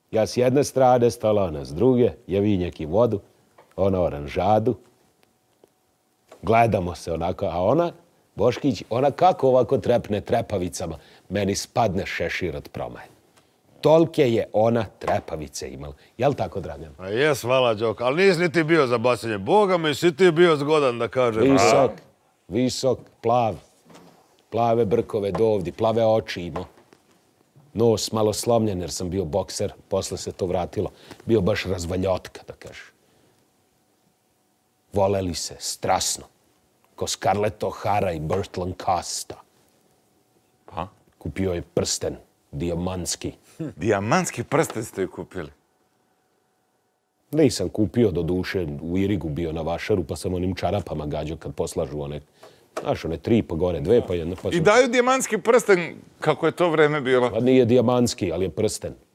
Ja s jedne strane stala, ona s druge, javinjak i vodu, ona oranžadu. Gledamo se onako, a ona, Boškić, ona kako ovako trepne trepavicama, meni spadne šešir od promaje. Tolke je ona trepavice imala. Jel' tako, Dragan? A jes, hvala, Đok, ali nisi ni ti bio za bacanje. Boga mi, si ti bio zgodan, da kažem. Visok, plav. Plave brkove dovdi, plave oči imao. Nos malo slomljen jer sam bio bokser, posle se to vratilo. Bio baš razvaljotka, da kažeš. Voleli se, strasno. Ko Scarlett O'Hara i Burt Lancaster. Pa? Kupio je prsten, dijamantski. Dijamantski prsten ste ju kupili? Nisam kupio, do duše, u Irigu bio na vašaru, pa sam onim čarapama gađao kad poslažu one, znaš, one 3 pa gore, 2 pa 1. I daju dijamantski prsten, kako je to vreme bilo? Pa nije dijamantski, ali je prsten.